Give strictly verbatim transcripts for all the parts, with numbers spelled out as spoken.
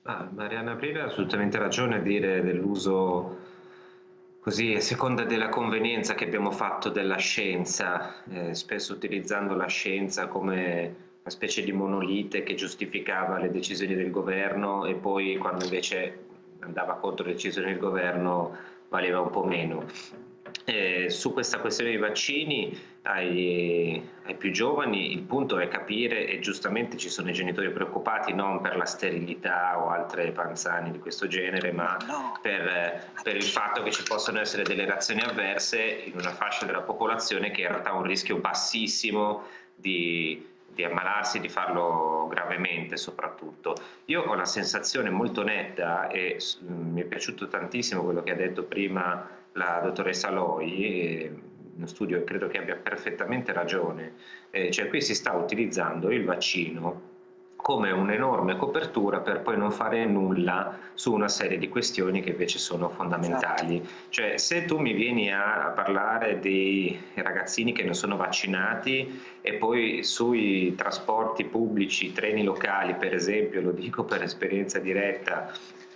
Ah, Mariana Aprire ha assolutamente ragione a dire dell'uso così a seconda della convenienza che abbiamo fatto della scienza, eh, spesso utilizzando la scienza come una specie di monolite che giustificava le decisioni del governo e poi quando invece andava contro le decisioni del governo valeva un po' meno. Eh, su questa questione dei vaccini ai, ai più giovani il punto è capire, e giustamente ci sono i genitori preoccupati non per la sterilità o altre panzane di questo genere, ma per, per il fatto che ci possono essere delle reazioni avverse in una fascia della popolazione che in realtà ha un rischio bassissimo di, di ammalarsi, di farlo gravemente soprattutto. Io ho la sensazione molto netta e mh, mi è piaciuto tantissimo quello che ha detto prima la dottoressa Loi, uno studio credo che abbia perfettamente ragione, eh, cioè qui si sta utilizzando il vaccino come un'enorme copertura per poi non fare nulla su una serie di questioni che invece sono fondamentali. Cioè, se tu mi vieni a, a parlare dei ragazzini che non sono vaccinati e poi sui trasporti pubblici, treni locali per esempio, lo dico per esperienza diretta,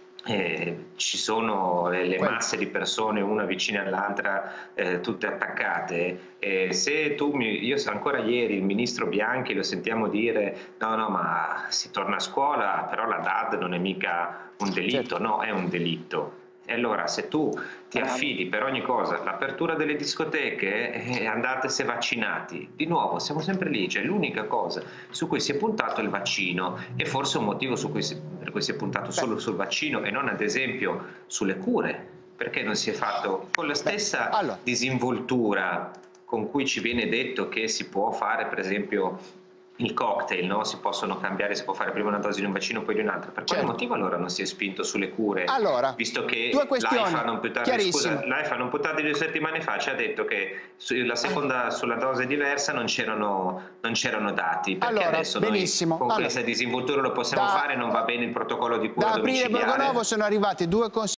eh, ci sono le masse di persone una vicina all'altra, eh, tutte attaccate. Eh, se tu mi, io ancora ieri il ministro Bianchi lo sentiamo dire no no ma si torna a scuola, però la D A D non è mica un delitto. Certo. No, è un delitto. E allora se tu ti affidi per ogni cosa, l'apertura delle discoteche, eh, andate se vaccinati, di nuovo siamo sempre lì, cioè l'unica cosa su cui si è puntato è il vaccino e forse un motivo su cui si, per cui si è puntato solo sul vaccino e non ad esempio sulle cure, perché non si è fatto con la stessa Beh, allora. disinvoltura con cui ci viene detto che si può fare per esempio il cocktail, no? Si possono cambiare, si può fare prima una dose di un vaccino poi di un'altra. Per quale Certo. motivo allora non si è spinto sulle cure? Allora, Visto che due questioni, l'AIFA non più tardi, scusa, l'AIFA non più tardi di due settimane fa ci ha detto che sulla seconda, sulla dose diversa non c'erano non c'erano dati, perché allora, adesso benissimo. noi con allora, questa disinvoltura lo possiamo da, fare, non va bene il protocollo di cura da Aprire domiciliare. Borgonovo sono arrivati due consigli.